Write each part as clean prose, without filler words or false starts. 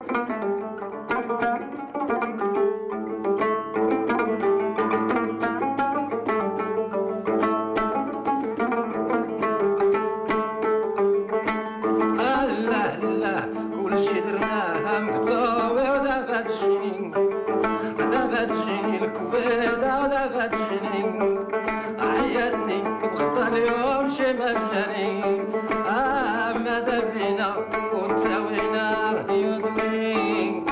عيطني وخطى اليوم شي مجاني ماذا بينا كنت وينا يضوي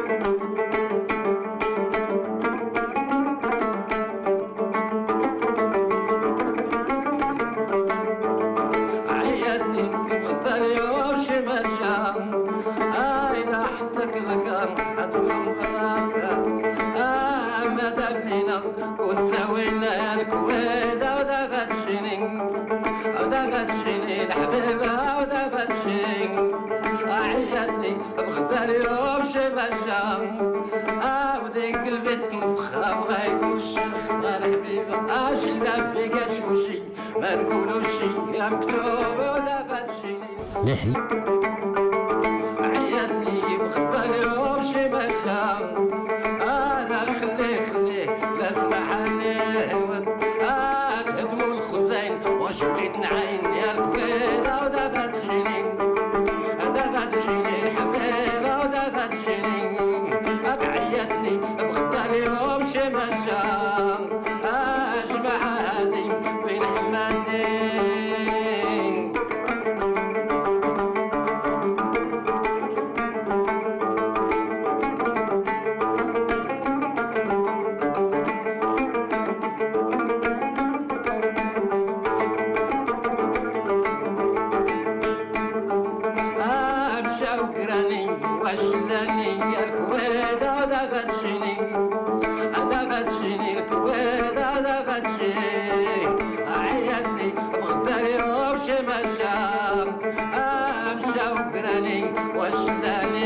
عيطني وخطى اليوم شي مجاني إذا حطك ذكر عدو صداقة ماذا بينا كنت وينا الكويت ودابت شيني الحبيبة ودابت شيني عيطني بغدا اليوم شي مجا وديك البيت مفخرة وغايب وشخ الحبيبة شلا فيك شوشي ما نقولو شي يا مكتوب ودابت شيني عيطني بغدا اليوم شي مجا انا خليه لا اسمح عليه تهدموا الخزين واش بقيت نعاين يا الكبيرة ودابت شيني الحبيبة ودابت شيني عيطني بغدا اليوم شي مجا جمع هادي بين حماتي وشلاني يا الكويت دابت شيني الكويت دابت شيني عيطني وغدا اليوم شي مجا مشى وقراني وشلاني